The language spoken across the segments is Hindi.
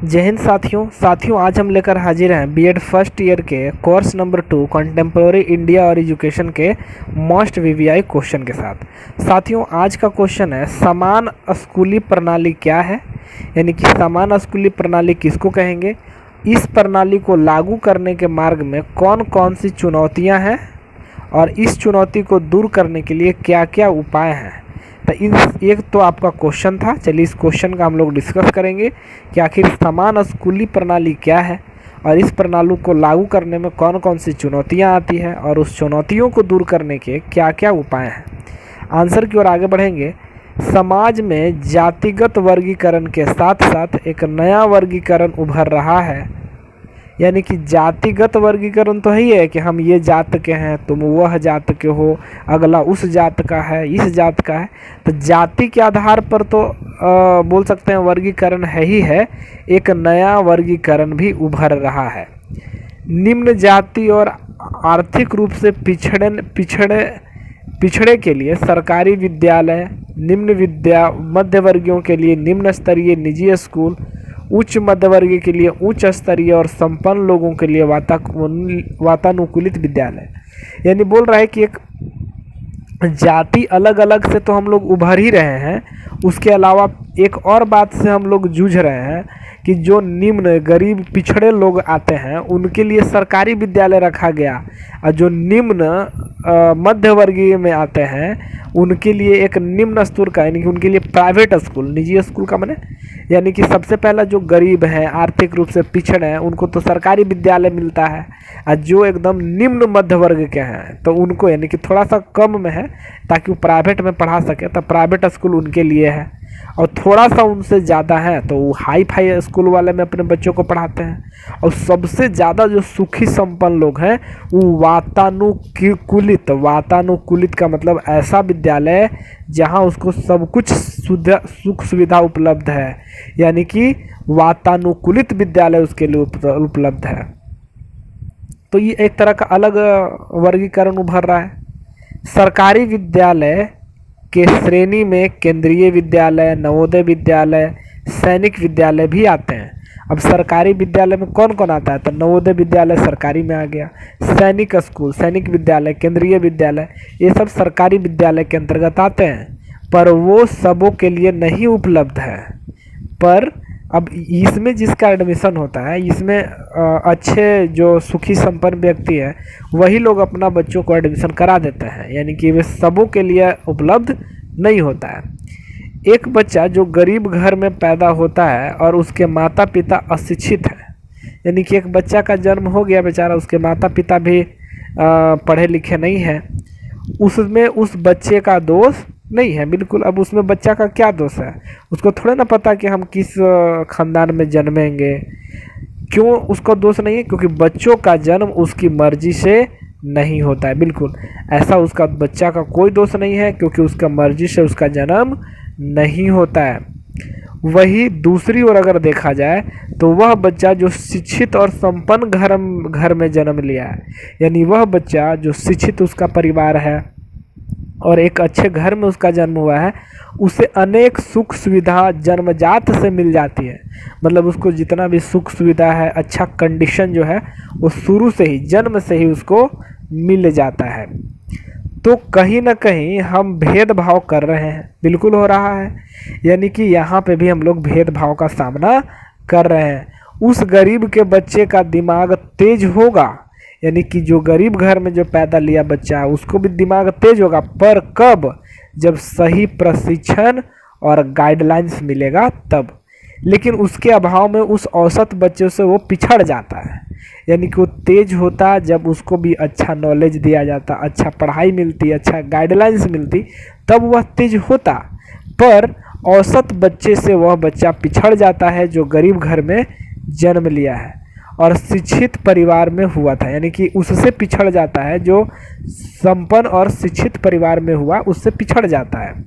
जय हिंद साथियों आज हम लेकर हाजिर हैं बीएड फर्स्ट ईयर के कोर्स नंबर 2 कंटेम्प्रेरी इंडिया और एजुकेशन के मोस्ट वीवीआई क्वेश्चन के साथ। साथियों आज का क्वेश्चन है समान स्कूली प्रणाली क्या है, यानी कि समान स्कूली प्रणाली किसको कहेंगे, इस प्रणाली को लागू करने के मार्ग में कौन कौन सी चुनौतियां हैं और इस चुनौती को दूर करने के लिए क्या क्या उपाय हैं। तो एक तो आपका क्वेश्चन था, चलिए इस क्वेश्चन का हम लोग डिस्कस करेंगे कि आखिर समान स्कूली प्रणाली क्या है और इस प्रणाली को लागू करने में कौन कौन सी चुनौतियां आती है और उस चुनौतियों को दूर करने के क्या क्या उपाय हैं। आंसर की ओर आगे बढ़ेंगे। समाज में जातिगत वर्गीकरण के साथ साथ एक नया वर्गीकरण उभर रहा है, यानी कि जातिगत वर्गीकरण तो ही है कि हम ये जात के हैं, तुम वह जात के हो, अगला उस जात का है, इस जात का है। तो जाति के आधार पर तो बोल सकते हैं वर्गीकरण है ही है, एक नया वर्गीकरण भी उभर रहा है। निम्न जाति और आर्थिक रूप से पिछड़े के लिए सरकारी विद्यालय, मध्य वर्गीयों के लिए निम्न स्तरीय निजी स्कूल, उच्च मध्यवर्गीय के लिए उच्च स्तरीय और संपन्न लोगों के लिए वातानुकूलित विद्यालय। यानी बोल रहा है कि एक जाति अलग अलग से तो हम लोग उभर ही रहे हैं, उसके अलावा एक और बात से हम लोग जूझ रहे हैं कि जो निम्न गरीब पिछड़े लोग आते हैं उनके लिए सरकारी विद्यालय रखा गया और जो निम्न मध्य वर्गीय में आते हैं उनके लिए एक निम्न स्तर का, यानी कि उनके लिए प्राइवेट स्कूल, निजी स्कूल का माने, यानी कि सबसे पहला जो गरीब हैं आर्थिक रूप से पिछड़े हैं उनको तो सरकारी विद्यालय मिलता है और जो एकदम निम्न मध्य वर्ग के हैं तो उनको यानी कि थोड़ा सा कम में है ताकि वो प्राइवेट में पढ़ा सके, तो प्राइवेट स्कूल उनके लिए है। और थोड़ा सा उनसे ज़्यादा है तो वो हाई फाई स्कूल वाले में अपने बच्चों को पढ़ाते हैं। और सबसे ज़्यादा जो सुखी संपन्न लोग हैं वो वातानुकूलित का मतलब ऐसा विद्यालय जहां उसको सब कुछ सुख सुविधा उपलब्ध है, यानी कि वातानुकूलित विद्यालय उसके लिए उपलब्ध है। तो ये एक तरह का अलग वर्गीकरण उभर रहा है। सरकारी विद्यालय के श्रेणी में केंद्रीय विद्यालय, नवोदय विद्यालय, सैनिक विद्यालय भी आते हैं। अब सरकारी विद्यालय में कौन कौन आता है, तो नवोदय विद्यालय सरकारी में आ गया, सैनिक स्कूल, सैनिक विद्यालय, केंद्रीय विद्यालय, ये सब सरकारी विद्यालय के अंतर्गत आते हैं, पर वो सबों के लिए नहीं उपलब्ध है। पर अब इसमें जिसका एडमिशन होता है, इसमें अच्छे जो सुखी संपन्न व्यक्ति है वही लोग अपना बच्चों को एडमिशन करा देते हैं, यानी कि वे सबों के लिए उपलब्ध नहीं होता है। एक बच्चा जो गरीब घर में पैदा होता है और उसके माता पिता अशिक्षित हैं, यानी कि एक बच्चा का जन्म हो गया बेचारा, उसके माता पिता भी पढ़े लिखे नहीं हैं, उसमें उस बच्चे का दोष नहीं है बिल्कुल। अब उसमें बच्चा का क्या दोष है, उसको थोड़ा ना पता कि हम किस खानदान में जन्मेंगे, क्यों उसको दोष नहीं है, क्योंकि बच्चों का जन्म उसकी मर्जी से नहीं होता है। बिल्कुल ऐसा उसका बच्चा का कोई दोष नहीं है क्योंकि उसका मर्जी से उसका जन्म नहीं होता है। वही दूसरी ओर अगर देखा जाए तो वह बच्चा जो शिक्षित और संपन्न घर में जन्म लिया है, यानी वह बच्चा जो शिक्षित उसका परिवार है और एक अच्छे घर में उसका जन्म हुआ है, उसे अनेक सुख सुविधा जन्मजात से मिल जाती है। मतलब उसको जितना भी सुख सुविधा है, अच्छा कंडीशन जो है वो शुरू से ही, जन्म से ही उसको मिल जाता है। तो कहीं ना कहीं हम भेदभाव कर रहे हैं, बिल्कुल हो रहा है, यानी कि यहाँ पे भी हम लोग भेदभाव का सामना कर रहे हैं। उस गरीब के बच्चे का दिमाग तेज होगा, यानी कि जो गरीब घर में जो पैदा लिया बच्चा है उसको भी दिमाग तेज होगा, पर कब, जब सही प्रशिक्षण और गाइडलाइंस मिलेगा तब। लेकिन उसके अभाव में उस औसत बच्चों से वो पिछड़ जाता है, यानी कि वो तेज होता जब उसको भी अच्छा नॉलेज दिया जाता, अच्छा पढ़ाई मिलती, अच्छा गाइडलाइंस मिलती, तब वह तेज होता। पर औसत बच्चे से वह बच्चा पिछड़ जाता है जो गरीब घर में जन्म लिया है और शिक्षित परिवार में हुआ था, यानी कि उससे पिछड़ जाता है, जो संपन्न और शिक्षित परिवार में हुआ उससे पिछड़ जाता है।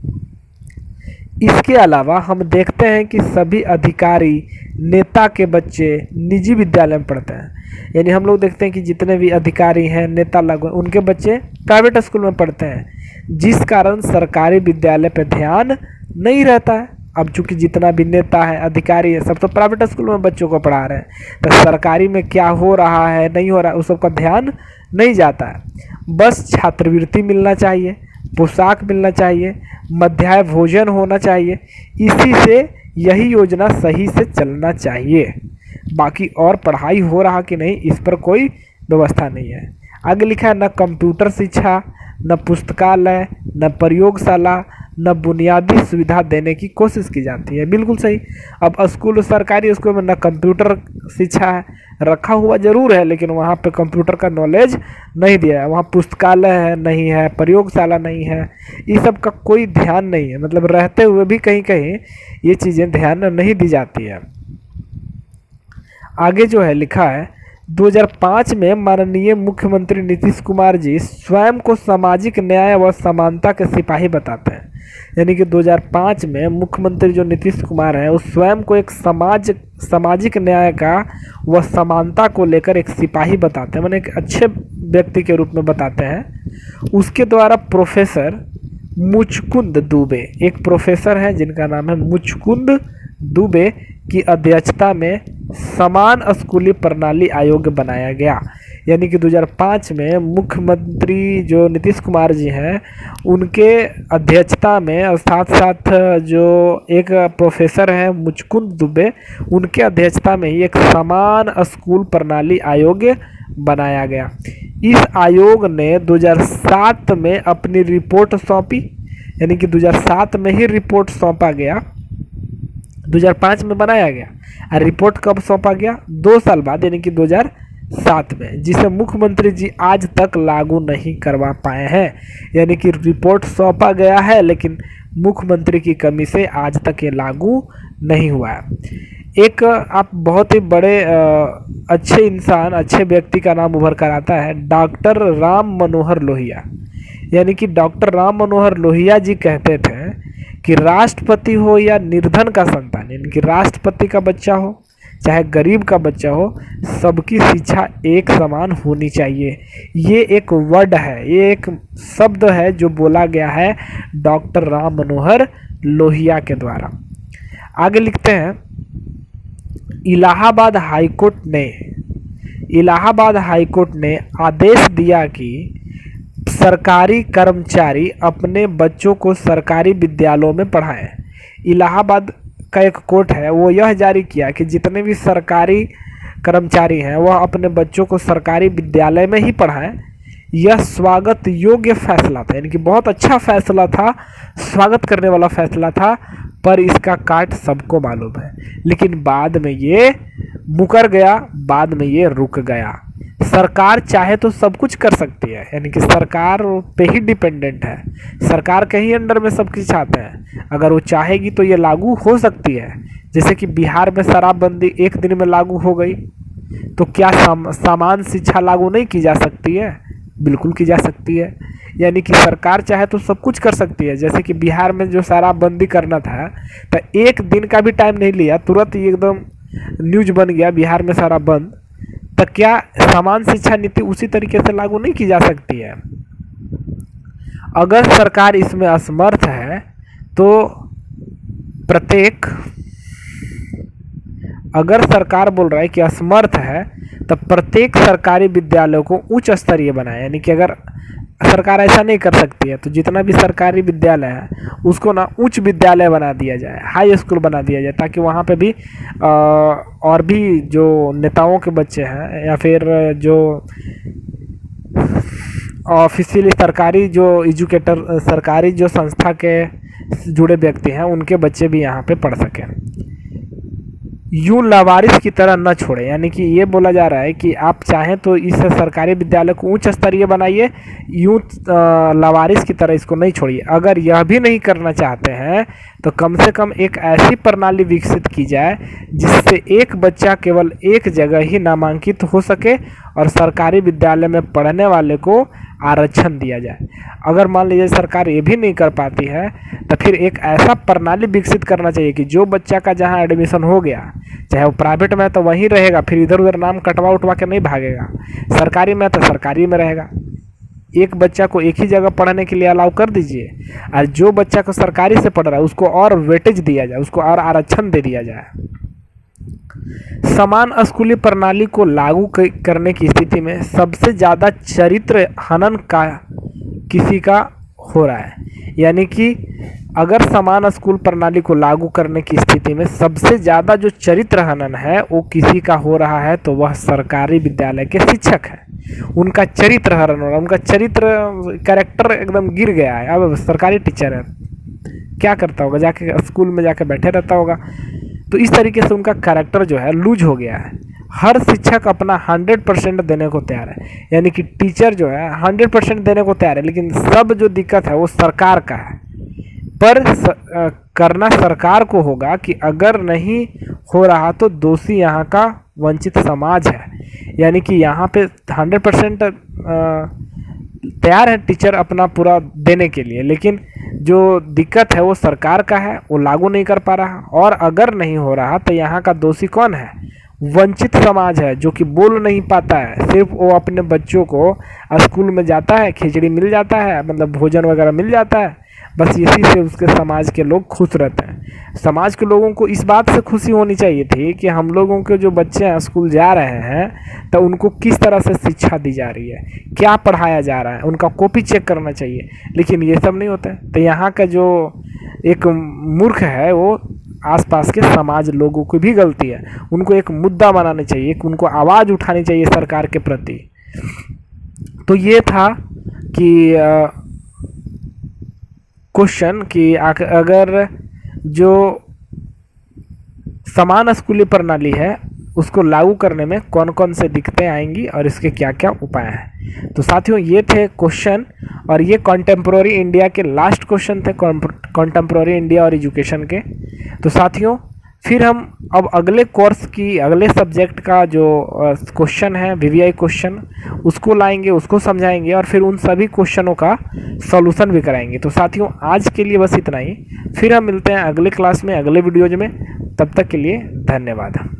इसके अलावा हम देखते हैं कि सभी अधिकारी, नेता के बच्चे निजी विद्यालय में पढ़ते हैं, यानी हम लोग देखते हैं कि जितने भी अधिकारी हैं, नेता लोग, उनके बच्चे प्राइवेट स्कूल में पढ़ते हैं, जिस कारण सरकारी विद्यालय पर ध्यान नहीं रहता है। अब चूंकि जितना भी नेता है, अधिकारी है, सब तो प्राइवेट स्कूल में बच्चों को पढ़ा रहे हैं, तो सरकारी में क्या हो रहा है नहीं हो रहा है उस सबका ध्यान नहीं जाता है। बस छात्रवृत्ति मिलना चाहिए, पोशाक मिलना चाहिए, मध्याह्न भोजन होना चाहिए, इसी से यही योजना सही से चलना चाहिए। बाकी और पढ़ाई हो रहा कि नहीं इस पर कोई व्यवस्था नहीं है। आगे लिखा है न कंप्यूटर शिक्षा, न पुस्तकालय, न प्रयोगशाला, न बुनियादी सुविधा देने की कोशिश की जाती है। बिल्कुल सही। अब स्कूल, सरकारी स्कूल में न कंप्यूटर शिक्षा है, रखा हुआ जरूर है लेकिन वहाँ पे कंप्यूटर का नॉलेज नहीं दिया है। वहाँ पुस्तकालय है नहीं है, प्रयोगशाला नहीं है, इस सब का कोई ध्यान नहीं है। मतलब रहते हुए भी कहीं कहीं ये चीज़ें ध्यान नहीं दी जाती है। आगे जो है लिखा है 2005 में माननीय मुख्यमंत्री नीतीश कुमार जी स्वयं को सामाजिक न्याय व समानता के सिपाही बताते हैं। यानी कि 2005 में मुख्यमंत्री जो नीतीश कुमार हैं वो स्वयं को एक सामाजिक न्याय का व समानता को लेकर एक सिपाही बताते हैं, माने एक अच्छे व्यक्ति के रूप में बताते हैं। उसके द्वारा प्रोफेसर मुचकुंद दुबे, एक प्रोफेसर हैं जिनका नाम है मुचकुंद दुबे की अध्यक्षता में समान स्कूली प्रणाली आयोग बनाया गया। यानी कि 2005 में मुख्यमंत्री जो नीतीश कुमार जी हैं उनके अध्यक्षता में और साथ साथ जो एक प्रोफेसर हैं मुचकुंद दुबे, उनके अध्यक्षता में ही एक समान स्कूल प्रणाली आयोग बनाया गया। इस आयोग ने 2007 में अपनी रिपोर्ट सौंपी, यानी कि 2007 में ही रिपोर्ट सौंपा गया। 2005 में बनाया गया और रिपोर्ट कब सौंपा गया? 2 साल बाद, यानी कि 2007 में, जिसे मुख्यमंत्री जी आज तक लागू नहीं करवा पाए हैं। यानी कि रिपोर्ट सौंपा गया है लेकिन मुख्यमंत्री की कमी से आज तक ये लागू नहीं हुआ है। एक आप बहुत ही बड़े अच्छे इंसान, अच्छे व्यक्ति का नाम उभर कर आता है, डॉक्टर राम मनोहर लोहिया। यानी कि डॉक्टर राम मनोहर लोहिया जी कहते थे कि राष्ट्रपति हो या निर्धन का संतान, यानी कि राष्ट्रपति का बच्चा हो चाहे गरीब का बच्चा हो, सबकी शिक्षा एक समान होनी चाहिए। ये एक वर्ड है, ये एक शब्द है जो बोला गया है डॉक्टर राम मनोहर लोहिया के द्वारा। आगे लिखते हैं इलाहाबाद हाईकोर्ट ने आदेश दिया कि सरकारी कर्मचारी अपने बच्चों को सरकारी विद्यालयों में पढ़ाएं। इलाहाबाद का एक कोर्ट है वो यह जारी किया कि जितने भी सरकारी कर्मचारी हैं वह अपने बच्चों को सरकारी विद्यालय में ही पढ़ाएं। यह स्वागत योग्य फैसला था, यानी कि बहुत अच्छा फैसला था, स्वागत करने वाला फैसला था, पर इसका काट सबको मालूम है। लेकिन बाद में ये मुकर गया, बाद में ये रुक गया। सरकार चाहे तो सब कुछ कर सकती है, यानी कि सरकार पे ही डिपेंडेंट है, सरकार के ही अंडर में सब कुछ आते हैं। अगर वो चाहेगी तो ये लागू हो सकती है। जैसे कि बिहार में शराबबंदी एक दिन में लागू हो गई, तो क्या समान शिक्षा लागू नहीं की जा सकती है? बिल्कुल की जा सकती है। यानी कि सरकार चाहे तो सब कुछ कर सकती है। जैसे कि बिहार में जो शराबबंदी करना था तो एक दिन का भी टाइम नहीं लिया, तुरंत ही एकदम न्यूज बन गया बिहार में शराब बंद। तो क्या समान शिक्षा नीति उसी तरीके से लागू नहीं की जा सकती है? अगर सरकार इसमें असमर्थ है तो अगर सरकार बोल रहा है कि असमर्थ है तो प्रत्येक सरकारी विद्यालय को उच्च स्तरीय बनाए। यानी कि अगर सरकार ऐसा नहीं कर सकती है तो जितना भी सरकारी विद्यालय है उसको ना उच्च विद्यालय बना दिया जाए, हाई स्कूल बना दिया जाए, ताकि वहाँ पे भी और भी जो नेताओं के बच्चे हैं या फिर जो ऑफिशियली सरकारी जो एजुकेटर, सरकारी जो संस्था के जुड़े व्यक्ति हैं उनके बच्चे भी यहाँ पे पढ़ सकें। यूं लावारिस की तरह न छोड़े, यानी कि ये बोला जा रहा है कि आप चाहें तो इस सरकारी विद्यालय को उच्च स्तरीय बनाइए, यूं लावारिस की तरह इसको नहीं छोड़िए। अगर यह भी नहीं करना चाहते हैं तो कम से कम एक ऐसी प्रणाली विकसित की जाए जिससे एक बच्चा केवल एक जगह ही नामांकित हो सके और सरकारी विद्यालय में पढ़ने वाले को आरक्षण दिया जाए। अगर मान लीजिए सरकार ये भी नहीं कर पाती है तो फिर एक ऐसा प्रणाली विकसित करना चाहिए कि जो बच्चा का जहाँ एडमिशन हो गया, चाहे वो प्राइवेट में है तो वहीं रहेगा, फिर इधर उधर नाम कटवा उठवा के नहीं भागेगा, सरकारी में तो सरकारी में रहेगा। एक बच्चा को एक ही जगह पढ़ने के लिए अलाउ कर दीजिए, और जो बच्चा को सरकारी से पढ़ रहा है उसको और वेटेज दिया जाए, उसको और आरक्षण दे दिया जाए। समान स्कूली प्रणाली को लागू करने की स्थिति में सबसे ज़्यादा चरित्र हनन का किसी का हो रहा है, यानी कि अगर समान स्कूल प्रणाली को लागू करने की स्थिति में सबसे ज़्यादा जो चरित्र हनन है वो किसी का हो रहा है, तो वह सरकारी विद्यालय के शिक्षक हैं। उनका चरित्र हनन हो रहा है, उनका चरित्र कैरेक्टर एकदम गिर गया है। अब सरकारी टीचर है, क्या करता होगा, जाके स्कूल में जाके बैठे रहता होगा। तो इस तरीके से उनका कैरेक्टर जो है लूज हो गया है। हर शिक्षक अपना 100% देने को तैयार है, यानी कि टीचर जो है 100% देने को तैयार है, लेकिन सब जो दिक्कत है वो सरकार का है। पर करना सरकार को होगा कि अगर नहीं हो रहा तो दोषी यहाँ का वंचित समाज है, यानी कि यहाँ पे 100% तैयार है टीचर अपना पूरा देने के लिए, लेकिन जो दिक्कत है वो सरकार का है, वो लागू नहीं कर पा रहा। और अगर नहीं हो रहा तो यहाँ का दोषी कौन है, वंचित समाज है, जो कि बोल नहीं पाता है। सिर्फ वो अपने बच्चों को स्कूल में जाता है, खिचड़ी मिल जाता है, मतलब भोजन वगैरह मिल जाता है, बस इसी से उसके समाज के लोग खुश रहते हैं। समाज के लोगों को इस बात से खुशी होनी चाहिए थी कि हम लोगों के जो बच्चे हैं स्कूल जा रहे हैं तो उनको किस तरह से शिक्षा दी जा रही है, क्या पढ़ाया जा रहा है, उनका कॉपी चेक करना चाहिए, लेकिन ये सब नहीं होता है। तो यहाँ का जो एक मूर्ख है वो आसपास के समाज लोगों की भी गलती है, उनको एक मुद्दा बनाना चाहिए, उनको आवाज़ उठानी चाहिए सरकार के प्रति। तो ये था कि क्वेश्चन कि अगर जो समान स्कूली प्रणाली है उसको लागू करने में कौन कौन से दिक्कतें आएंगी और इसके क्या क्या उपाय हैं। तो साथियों ये थे क्वेश्चन, और ये कॉन्टेम्प्रोरी इंडिया के लास्ट क्वेश्चन थे, कॉन्टेम्प्रोरी इंडिया और एजुकेशन के। तो साथियों फिर हम अब अगले कोर्स की अगले सब्जेक्ट का जो क्वेश्चन है वीवीआई क्वेश्चन उसको लाएंगे, उसको समझाएंगे और फिर उन सभी क्वेश्चनों का सॉल्यूशन भी कराएंगे। तो साथियों आज के लिए बस इतना ही, फिर हम मिलते हैं अगले क्लास में, अगले वीडियोज में। तब तक के लिए धन्यवाद।